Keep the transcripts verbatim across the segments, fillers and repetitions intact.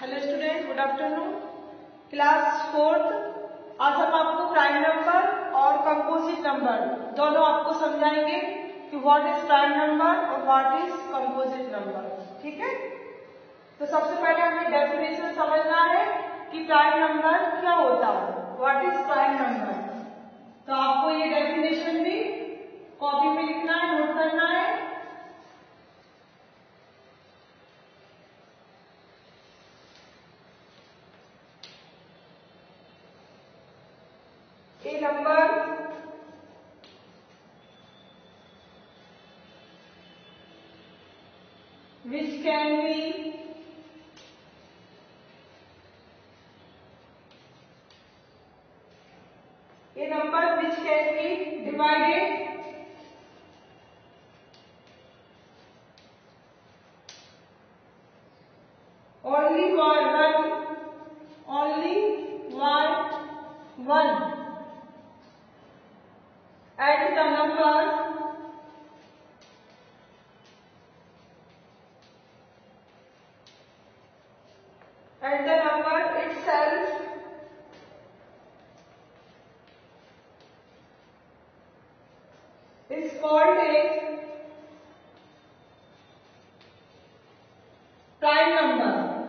Hello student, good afternoon. Class fourth. आज हम आपको प्राइम नंबर और कंपोजिट नंबर दोनों आपको समझाएंगे कि व्हाट इज प्राइम नंबर और व्हाट इज कंपोजिट नंबर। ठीक है, तो सबसे पहले हमें डेफिनेशन समझना है कि प्राइम नंबर क्या होता है, व्हाट इज प्राइम नंबर। तो आपको ये डेफिनेशन भी कॉपी में लिखना है, नोट करना है। A number which can be a number which can be divided only by one, only by one. And the number and the number itself is called a prime number.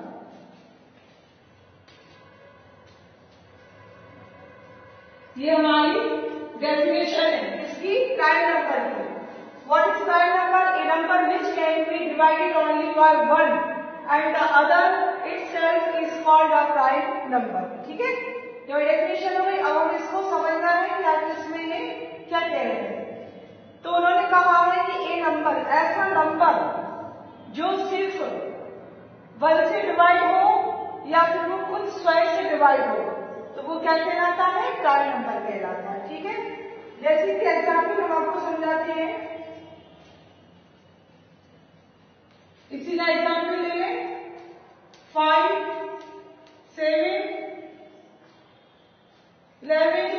ये हमारी definition है इसकी prime number की। What is prime number? A number which can be divided only by one and the other itself is called a prime number. ठीक है, जो definition हो गई। अब हम इसको समझना है क्या इसमें ये क्या कह रहे हैं। तो उन्होंने कहा है कि ए नंबर ऐसा नंबर जो सिर्फ वन से डिवाइड हो या फिर वो खुद स्वयं से डिवाइड हो तो वो क्या कहलाता है, प्राइम नंबर कहलाता है। ठीक है, जैसे कि एग्जाम्पल हम आपको समझाते हैं, इसी का एग्जाम्पल ले लें। Five, seven, eleven,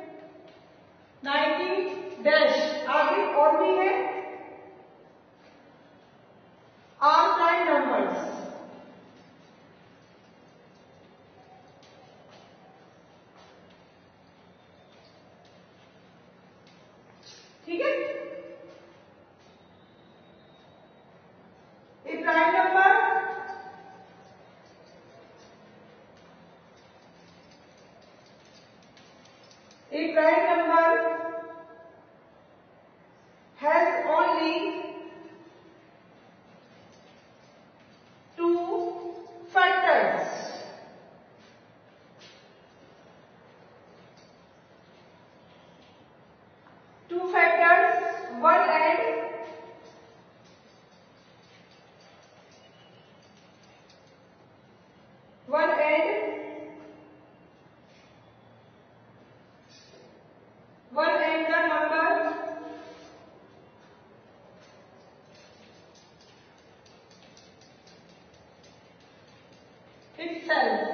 nineteen dash आगे और भी है आर प्राइम नंबर्स। ठीक है, a prime number a prime number has only two factors. Two factors, one and one and one and the number itself।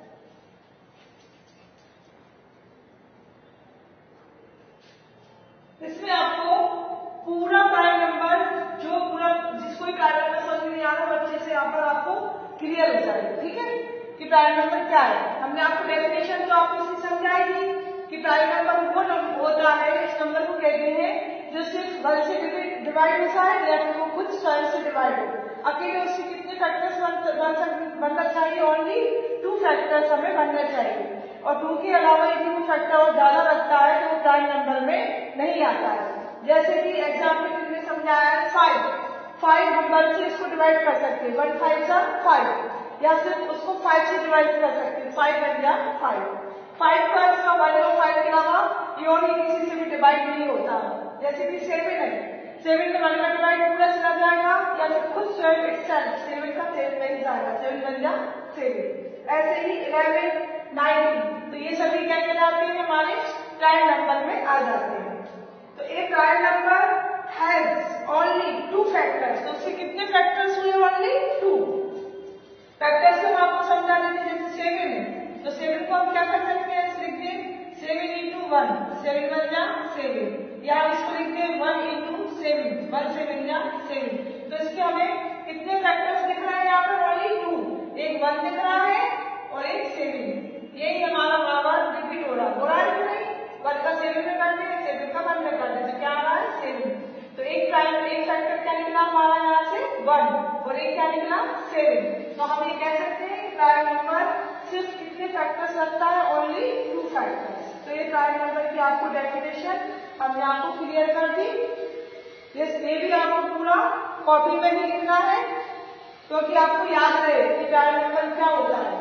इसमें आपको पूरा प्राइम नंबर जो पूरा जिसको भी प्राइम नंबर समझ में नहीं आ रहा अच्छे से यहाँ पर आपको क्लियर हो जाएगा। ठीक है, कि प्राइम नंबर क्या है। हमने आपको डेफिनेशन तो आपको इसकी समझाई थी कि प्राइम नंबर वो नंबर होता है, इस नंबर को कहते हैं जो सिर्फ वन से डिवाइड होता है या फिर वो खुद स्वयं से डिवाइड हो। अकेले उसके कितने फैक्टर्स बनना चाहिए, ओनली टू फैक्टर्स हमें बनना चाहिए। और टू के अलावा यदि वो फैक्टर और ज्यादा रखता है तो वो प्राइम नंबर में नहीं आता है। जैसे कि एग्जाम्पल में समझाया है फाइव, फाइव वन से इसको डिवाइड कर सकते हैं, वन फाइव सा फाइव, या सिर्फ उसको फाइव से डिवाइड कर सकते हैं, फाइव वन या फाइव। फाइव का इसका वन और फाइव के अलावा ये और किसी से भी डिवाइड नहीं होता। जैसे कि सेवन है, सेवन में वन का डिवाइड पूरा चला जाएगा या फिर खुद स्वयं एक्सेल सेवन का सेवन में जाएगा, सेवन वन या सेवन। ऐसे ही इलेवन, नाइनटीन, तो ये सभी क्या कहलाते हैं, हमारे प्राइम नंबर में आ जाते हैं। तो a prime number has only two factors. तो उससे कितने फैक्टर्स हुए, ओनली टू फैक्टर्स। हम आपको समझा देते हैं, जैसे सेवन है तो सेवन को हम क्या कर सकते हैं, लिख दें seven into one, seven one या सेवन, या इसको लिख दें one into seven, one seven या सेवन। तो इसके हमें कितने फैक्टर्स दिख रहे हैं यहाँ पर, ओनली टू, एक वन दिख रहा है और एक सेवन। यही हमारा पावर रिपीट हो रहा है, हो रहा है कि नहीं? वन का सेवन में करते हैं, सेवन का वन में करते हैं, तो क्या आ रहा है? सेवन। तो एक प्राइम एक फैक्टर क्या निकला हमारा यहाँ से? वन, और एक क्या निकला? सेवन। तो हम ये कह सकते हैं कि प्राइम नंबर सिर्फ कितने फैक्टर्स रखता है? Only two factors. तो ये प्राइम नंबर की आपको डेफिनेशन हमने आपको क्लियर कर दी। ये भी आपको पूरा कॉपी में ही लिखना है क्योंकि तो आपको याद रहे कि प्राइम नंबर क्या होता है।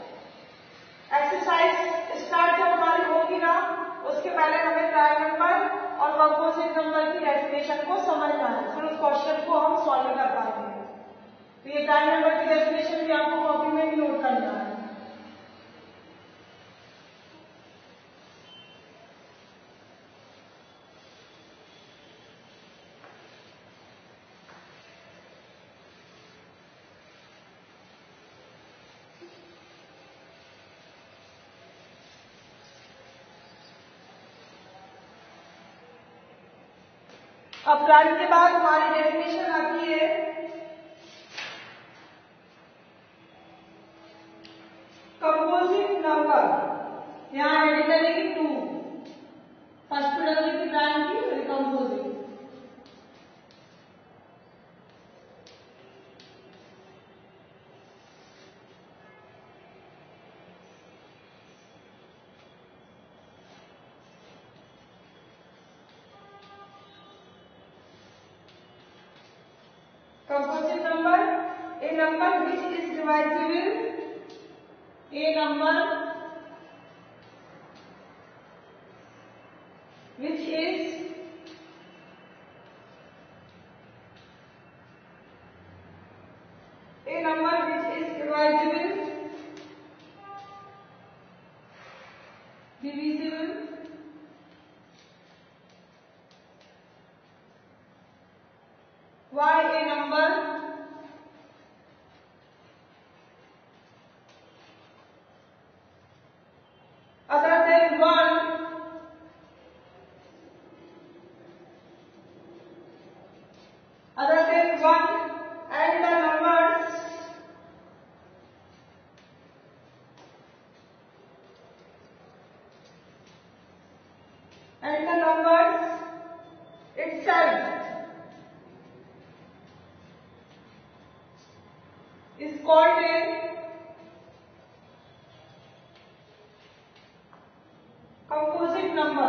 एक्सरसाइज स्टार्ट जब हमारी होगी ना, उसके पहले हमें प्राइम नंबर और कंपोजिट नंबर की डेफिनेशन को समझना है, फिर उस क्वेश्चन को हम सॉल्व कर पाएंगे। तो ये प्राइम नंबर की डेफिनेशन भी आपको कॉपी में भी नोट करना है। अब प्राइम के बाद हमारी डेफिनेशन आती है कंपोजिट नंबर। यहाँ हेडिंग लगेगी टू, फर्स्ट टू लगेगी प्राइम की और composite. Composite number, a number which is divisible, a number which is a number which is divisible, divisible by a number other than one other than one and the numbers and the numbers itself is called a composite number.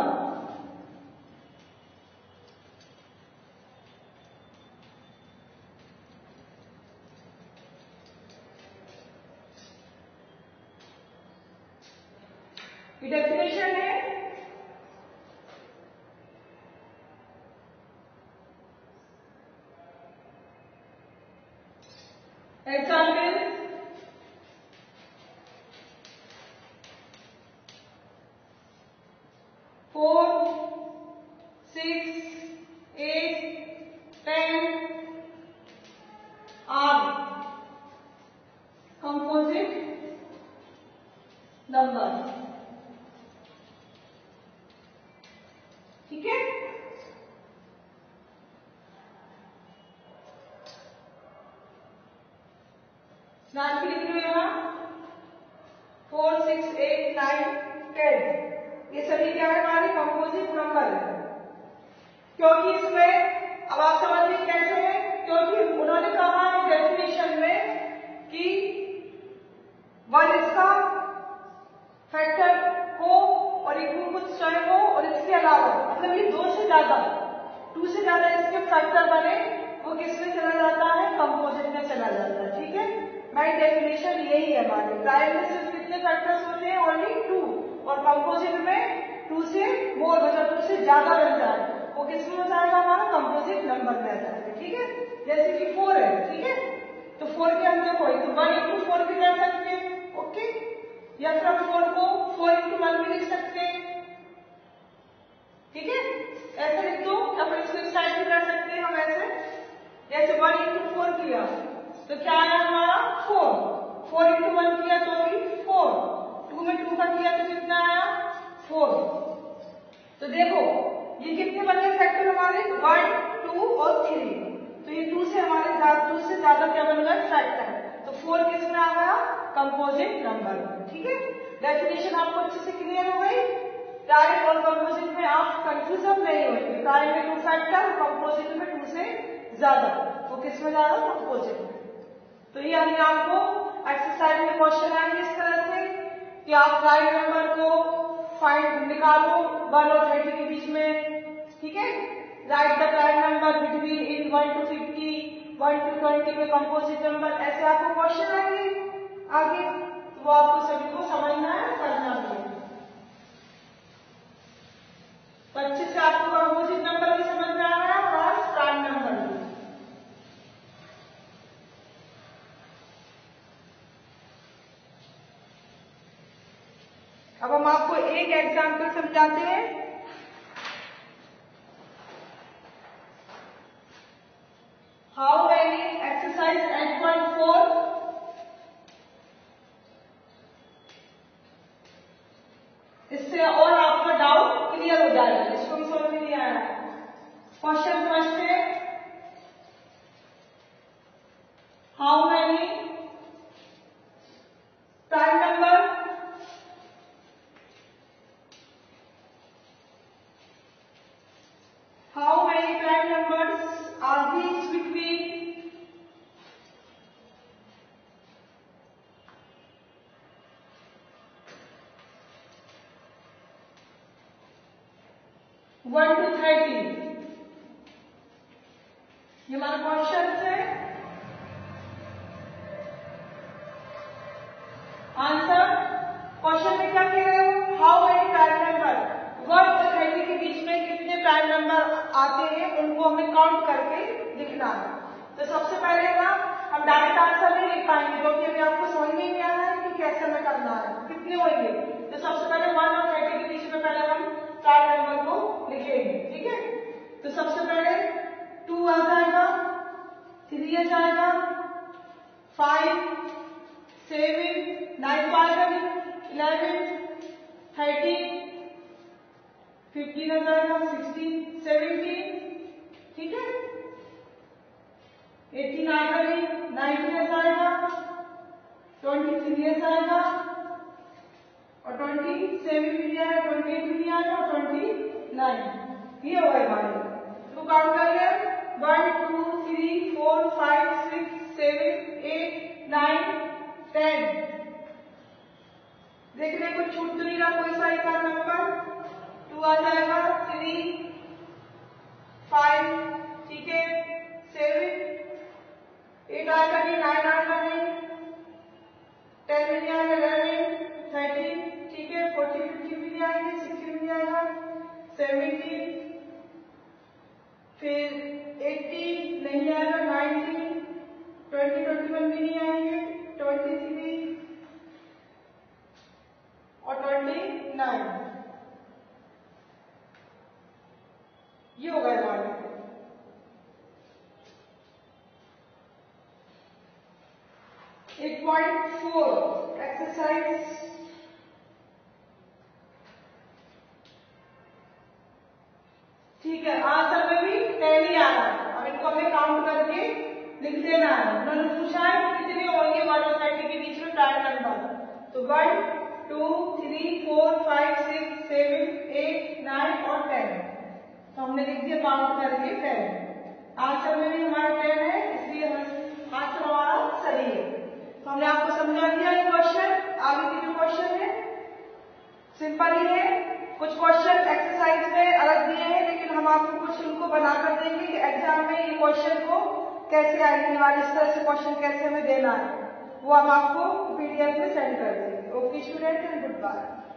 ये definition है example four six eight ten are composite number. ठीक है, नाम की लिख रही हूँ यहाँ four six eight nine ten, ये सभी क्या है? हमारे कंपोजिट नंबर है। क्योंकि इसमें अब आप समझिए कैसे है, क्योंकि उन्होंने कहा है डेफिनेशन में कि वन इसका फैक्टर हो और एक कुछ स्वयं हो और इसके अलावा मतलब ये दो से ज्यादा टू से ज्यादा इसके फैक्टर बने, वो किस में चला जाता है? कंपोजिट में चला जाता है। ठीक है, माई डेफिनेशन यही है हमारी। प्राइम में सिर्फ कितने फैक्टर्स होते हैं? ओनली टू, और कंपोजिट में टू से मोर मतलब टू से ज्यादा बन जाए, वो किस में हो जाएगा? हमारा कंपोजिट नंबर में आ जाएगा। ठीक है, जैसे कि फोर है, ठीक है, तो फोर के हम देखो तो वन इंटू फोर भी कर सकते हैं, ओके, या फिर हम फोर को फोर इंटू वन भी लिख सकते हैं। ठीक है, ऐसे लिख दो, या फिर इसको साइड भी कर सकते हैं हम ऐसे, जैसे वन इंटू फोर किया तो क्या आया हमारा? फोर, फोर इंटू वन किया तो भी फोर, टू में टू का किया तो कितना आया? फोर। तो देखो ये कितने बने फैक्टर हमारे? वन, टू और थ्री, तो ये टू से हमारे टू से ज्यादा क्या बन गए? फैक्टर। तो फोर किस में आ गया? Composite number. ठीक है, डेफिनेशन आपको अच्छे से क्लियर हो गई। प्राइम और कंपोजिट में आप कंफ्यूजन नहीं होंगे। प्राइम में टू फैक्टर, कंपोजिट में टू से ज्यादा, वो किस में ज्यादा? कंपोजिट में। तो ये हमने आपको एक्सरसाइज में क्वेश्चन आएंगे इस तरह से कि आप प्राइम नंबर को फाइंड निकालो वन और थर्टी के बीच में। ठीक है, right the prime number between in one to fifty, one to twenty में कंपोजिट नंबर, ऐसे आपको क्वेश्चन आएंगे आगे, तो वो आपको सभी को समझना है, करना भी है। तो अच्छे से आपको कंपोजिट नंबर भी समझ में आ रहा है और प्राइम नंबर भी। अब हम आपको एक एग्जाम्पल समझाते हैं। How many exercise eight point four, इससे और आपका डाउट क्लियर हो जाएगा। इसको भी समझ में नहीं आया। क्वेश्चन समझते, how many prime number How many prime numbers are these between one to thirty? ये हमारा क्वेश्चन है। आंसर क्वेश्चन में क्या कह रहे हो? How many prime number, one और थर्टी के बीच में कितने प्राइम नंबर आते हैं, उनको हमें काउंट करके लिखना है। तो सबसे पहले ना हम डायरेक्ट आंसर नहीं लिख पाएंगे, जो कि अभी आपको समझ में नहीं आया है कि कैसे हमें करना है, कितने होंगे। तो सबसे पहले वन और थर्टी के बीच में पहले हम प्राइम नंबर को लिखेंगे। ठीक है, तो सबसे पहले टू आ जाएगा, थ्री आ जाएगा, फाइव, सेवन, नाइन तो आएगा नहीं, इलेवन, थर्टीन, फिफ्टीन आ जाएगा, सिक्सटीन, सेवनटीन, ठीक है, एटीन आएगा नहीं, नाइनटीन आ जाएगा, ट्वेंटी थ्री आ जाएगा और ट्वेंटी सेवन भी आएगा, ट्वेंटी एट भी आएगा और ट्वेंटी नाइन। ये होगा हमारे। तो काउंट करिए, one two three four five six seven eight nine ten. देखने को छूट तो नहीं रहा कोई सा एक नंबर। टू आ जाएगा, थ्री, फाइव, ठीक है, सेवन, एट आएगा नहीं, नाइन आएगा नहीं, टेन भी नहीं आएगा, इलेवन, थर्टीन, ठीक है, फोर्टी, फिफ्टी भी नहीं आएंगे, सिक्सटीन भी आएगा, सेवनटीन, फिर एटीन नहीं आएगा, नाइनटीन, ट्वेंटी, ट्वेंटी वन भी नहीं आएंगे, ट्वेंटी थ्री और ट्वेंटी नाइन। ये होगा हमारे। एट पॉइंट फोर एक्सरसाइज, ठीक है, आंसर में भी टेन ही आ रहा है। अब इनको हमें काउंट करके लिख देना है। उन्होंने पूछा है कितने होंगे वन और थर्टी के बीच में प्राइम नंबर, तो one, two, three, four, five, six, seven, eight, nine और टेन। तो हमने लिख दिया काउंट करके टेन। आंसर में भी हमारा टेन है, इसलिए आंसर हमारा सही है। तो हमने आपको समझा दिया ये क्वेश्चन। आगे के जो क्वेश्चन है सिंपल ही है। कुछ क्वेश्चन एक्सरसाइज में अलग दिए हैं, लेकिन हम आपको कुछ उनको बनाकर देंगे कि एग्जाम में ये क्वेश्चन को कैसे आएंगे और इस तरह से क्वेश्चन कैसे हमें देना है, वो हम आपको पीडीएफ में सेंड कर देंगे। Okay student, and good bye.